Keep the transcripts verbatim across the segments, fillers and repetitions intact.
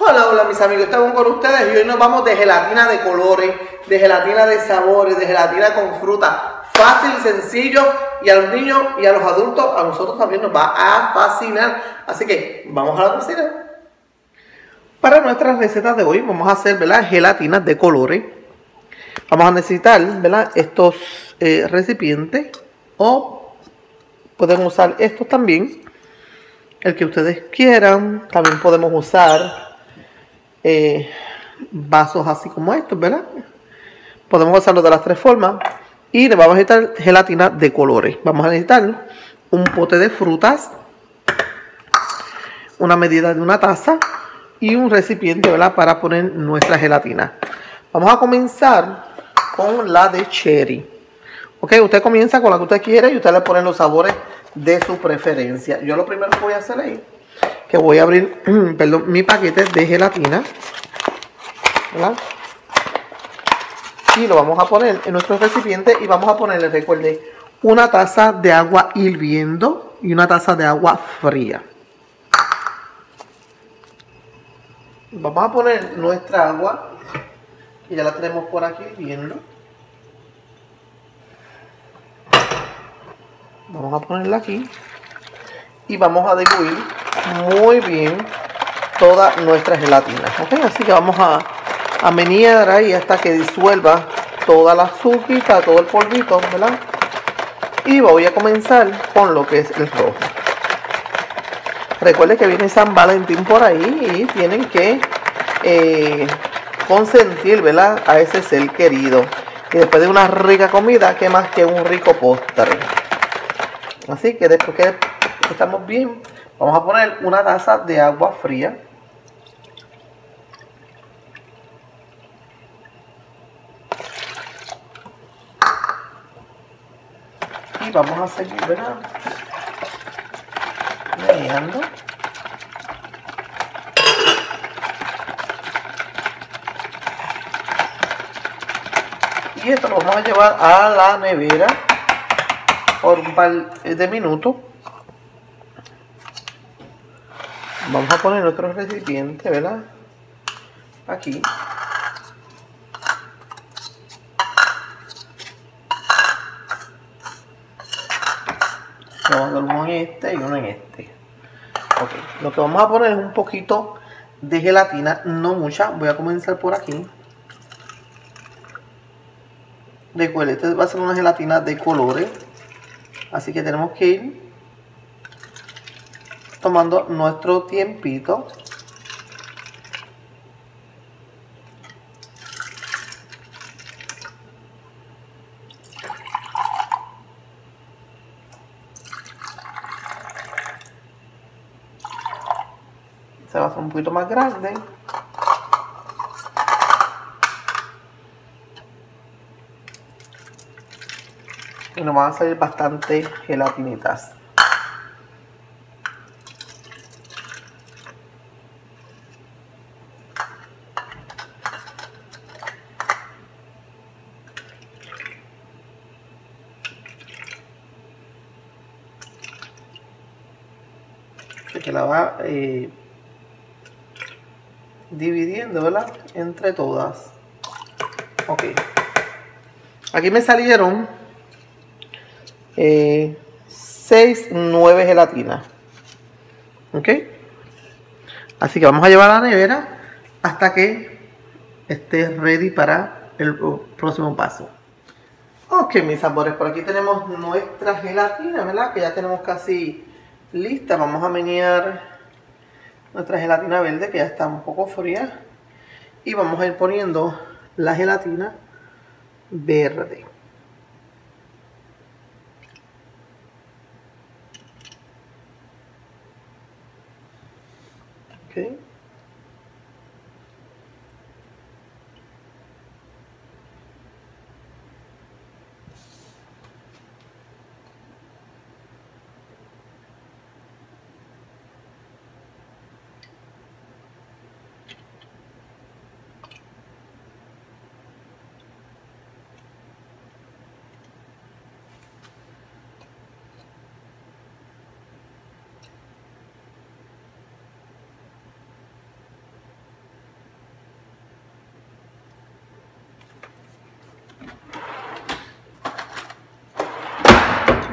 Hola, hola mis amigos, estamos con ustedes y hoy nos vamos de gelatina de colores, de gelatina de sabores, de gelatina con fruta. Fácil, sencillo, y a los niños y a los adultos, a nosotros también nos va a fascinar. Así que vamos a la cocina. Para nuestras recetas de hoy vamos a hacer, ¿verdad?, gelatinas de colores. Vamos a necesitar, ¿verdad?, estos eh, recipientes, o pueden usar estos también, el que ustedes quieran. También podemos usar Eh, vasos así como estos, ¿verdad? Podemos usarlo de las tres formas. Y le vamos a necesitar gelatina de colores. Vamos a necesitar un pote de frutas, una medida de una taza y un recipiente, ¿verdad?, para poner nuestra gelatina. Vamos a comenzar con la de cherry. Ok, usted comienza con la que usted quiere y usted le pone los sabores de su preferencia. Yo lo primero que voy a hacer es que voy a abrir perdón, mi paquete de gelatina, ¿verdad? Y lo vamos a poner en nuestro recipiente y vamos a ponerle, recuerde, una taza de agua hirviendo y una taza de agua fría. Vamos a poner nuestra agua, que ya la tenemos por aquí hirviendo. Vamos a ponerla aquí y vamos a diluir muy bien toda nuestra gelatina, ¿ok? Así que vamos a, a menear ahí hasta que disuelva toda la azúcar, todo el polvito, ¿verdad? Y voy a comenzar con lo que es el rojo. Recuerden que viene San Valentín por ahí y tienen que eh, consentir, ¿verdad?, a ese ser querido. Y después de una rica comida, ¿qué más que un rico postre? Así que después que estamos bien, vamos a poner una taza de agua fría. Y vamos a seguir, ¿verdad?, meneando. Y esto lo vamos a llevar a la nevera por un par de minutos. Vamos a poner nuestro recipiente, ¿verdad?, aquí. Vamos a dar uno en este y uno en este. Ok, lo que vamos a poner es un poquito de gelatina, no mucha. Voy a comenzar por aquí. Recuerden, este va a ser una gelatina de colores, así que tenemos que ir tomando nuestro tiempito. Se va a hacer un poquito más grande. Y nos van a salir bastante gelatinitas. Así que la va eh, dividiendo, ¿verdad?, entre todas. Ok. Aquí me salieron eh, seis, nueve gelatinas. Ok. Así que vamos a llevar a la nevera hasta que esté ready para el próximo paso. Ok, mis amores, por aquí tenemos nuestra gelatina, ¿verdad?, que ya tenemos casi lista. Vamos a menear nuestra gelatina verde, que ya está un poco fría. Y vamos a ir poniendo la gelatina verde. Ok.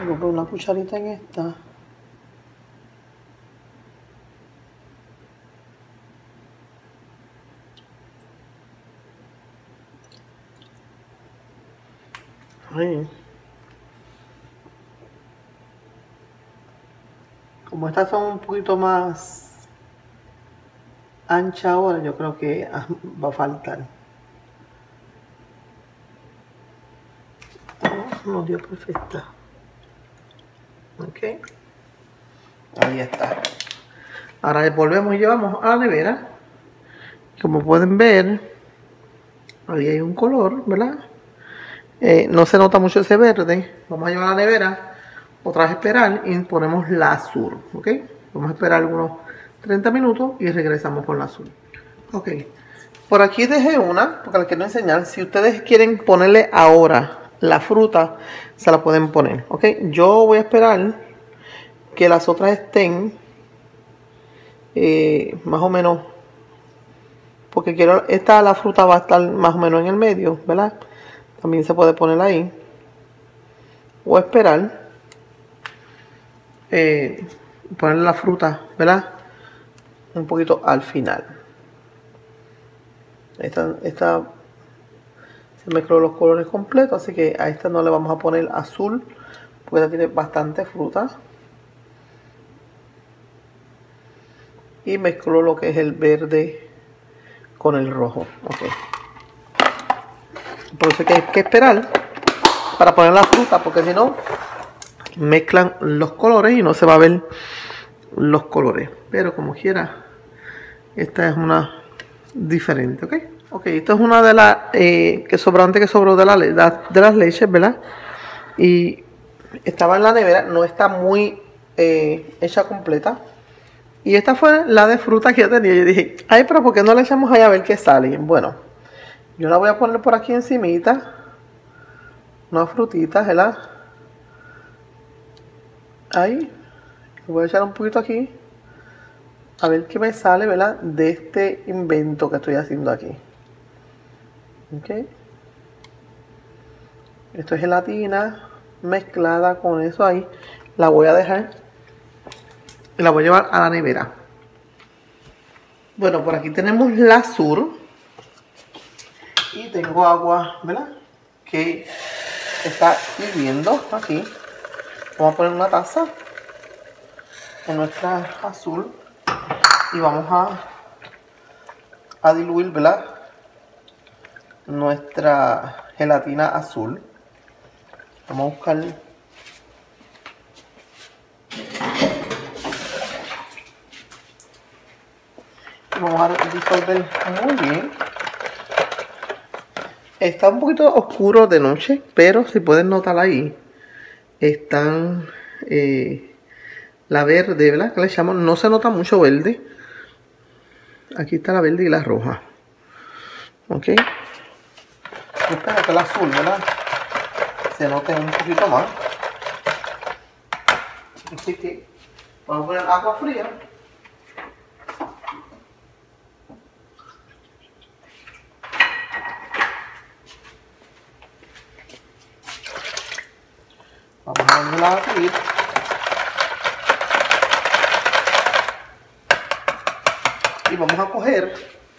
Voy a poner una cucharita en esta. Ahí. Como estas son un poquito más anchas ahora, yo creo que va a faltar. Oh, no dio perfecta. Ok. Ahí está. Ahora volvemos y llevamos a la nevera. Como pueden ver, ahí hay un color, ¿verdad? Eh, no se nota mucho ese verde. Vamos a llevar a la nevera. Otra vez esperar y ponemos la azul, ¿ok? Vamos a esperar unos treinta minutos y regresamos con la azul. Ok, por aquí dejé una, porque les quiero enseñar. Si ustedes quieren ponerle ahora la fruta, se la pueden poner, ¿ok? Yo voy a esperar que las otras estén eh, más o menos, porque quiero, esta la fruta va a estar más o menos en el medio, ¿verdad? También se puede poner ahí. O esperar. Eh, poner la fruta, ¿verdad? Un poquito al final. Esta, esta se mezcló los colores completos, así que a esta no le vamos a poner azul, porque esta tiene bastante fruta. Y mezcló lo que es el verde con el rojo. Okay. Por eso es que hay que esperar para poner la fruta, porque si no mezclan los colores y no se va a ver los colores. Pero como quiera, esta es una diferente, ¿ok? Ok, esto es una de las eh, que sobrante que sobró de, la, de las leches, ¿verdad? Y estaba en la nevera, no está muy eh, hecha completa. Y esta fue la de fruta que yo tenía. Yo dije, ay, pero ¿por qué no la echamos ahí a ver qué sale? Bueno, yo la voy a poner por aquí encimita. Unas frutitas, ¿verdad? Ahí. Voy a echar un poquito aquí. A ver qué me sale, ¿verdad? De este invento que estoy haciendo aquí. Ok. Esto es gelatina mezclada con eso ahí. La voy a dejar. Y la voy a llevar a la nevera. Bueno, por aquí tenemos la azul. Y tengo agua, ¿verdad? Que está hirviendo aquí. Vamos a poner una taza en nuestra azul. Y vamos a, a diluir, ¿verdad? Nuestra gelatina azul. Vamos a buscar vamos a disolver muy bien. Está un poquito oscuro de noche, pero si pueden notar ahí, están eh, la verde, ¿verdad? Que le echamos, no se nota mucho verde. Aquí está la verde y la roja. Ok. Espero que el azul, ¿verdad? Se note un poquito más. Así que vamos a poner agua fría. Vamos a darle a hervir. Y vamos a coger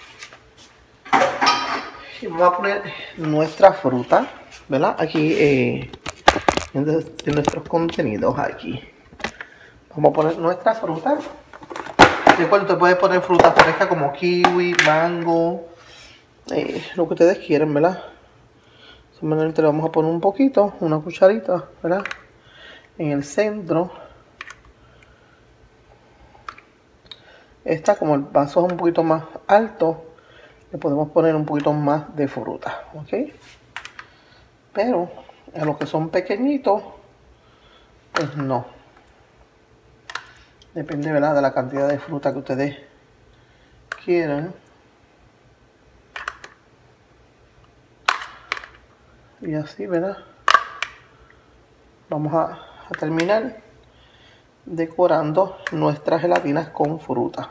y vamos a poner nuestra fruta, ¿verdad? Aquí eh, en, en nuestros contenidos aquí. Vamos a poner nuestra fruta. Después usted puede poner fruta fresca como kiwi, mango, eh, lo que ustedes quieran, ¿verdad? Solamente le vamos a poner un poquito, una cucharita, ¿verdad? En el centro. Esta, como el vaso es un poquito más alto, le podemos poner un poquito más de fruta, ¿ok? Pero a los que son pequeñitos, pues no. Depende, ¿verdad?, de la cantidad de fruta que ustedes quieran. Y así, ¿verdad? Vamos a, a terminar decorando nuestras gelatinas con fruta.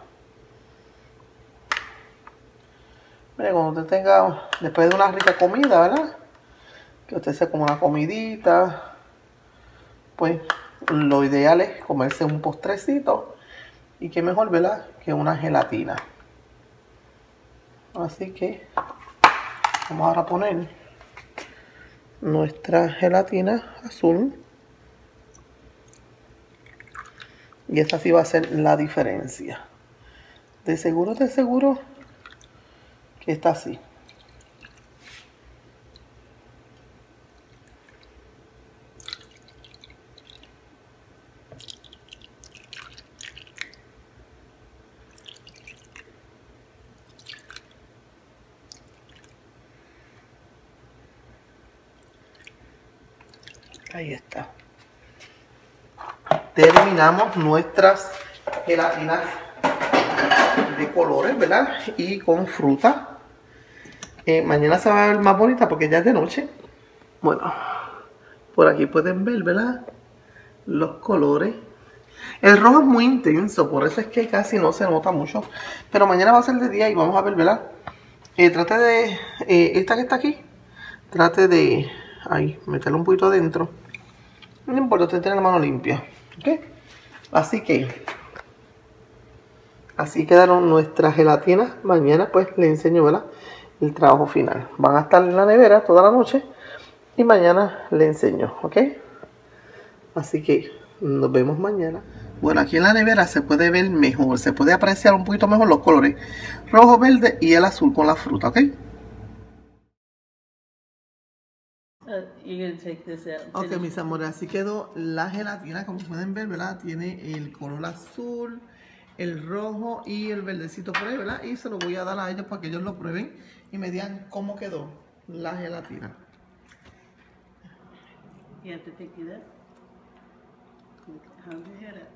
Mire, cuando usted tenga, después de una rica comida, ¿verdad? Que usted se coma una comidita, pues lo ideal es comerse un postrecito. Y qué mejor, ¿verdad?, que una gelatina. Así que vamos ahora a poner nuestra gelatina azul. Y esta sí va a ser la diferencia. De seguro, de seguro que está así. Ahí está. Terminamos nuestras gelatinas de colores, ¿verdad? Y con fruta. Eh, mañana se va a ver más bonita porque ya es de noche. Bueno, por aquí pueden ver, ¿verdad?, los colores. El rojo es muy intenso, por eso es que casi no se nota mucho. Pero mañana va a ser de día y vamos a ver, ¿verdad? Eh, trate de, eh, esta que está aquí, trate de, ahí, meterla un poquito adentro. No importa, usted tiene la mano limpia, ¿ok? Así que, así quedaron nuestras gelatinas. Mañana pues les enseño, ¿verdad?, el trabajo final. Van a estar en la nevera toda la noche y mañana les enseño, ¿ok? Así que nos vemos mañana. Bueno, aquí en la nevera se puede ver mejor, se puede apreciar un poquito mejor los colores rojo, verde y el azul con la fruta, ¿ok? Uh, you're gonna take this out. Ok, mis amores, así quedó la gelatina. Como pueden ver, ¿verdad?, tiene el color azul, el rojo y el verdecito por ahí, ¿verdad? Y se lo voy a dar a ellos para que ellos lo prueben y me digan cómo quedó la gelatina. You have to take you that. Hold your head up.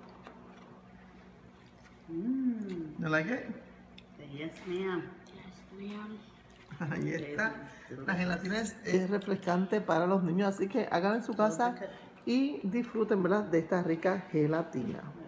Mmm. You like it? Yes, ma'am. Yes, ma'am. Ahí está. La gelatina es, es refrescante para los niños, así que hagan en su casa y disfruten, ¿verdad?, de esta rica gelatina.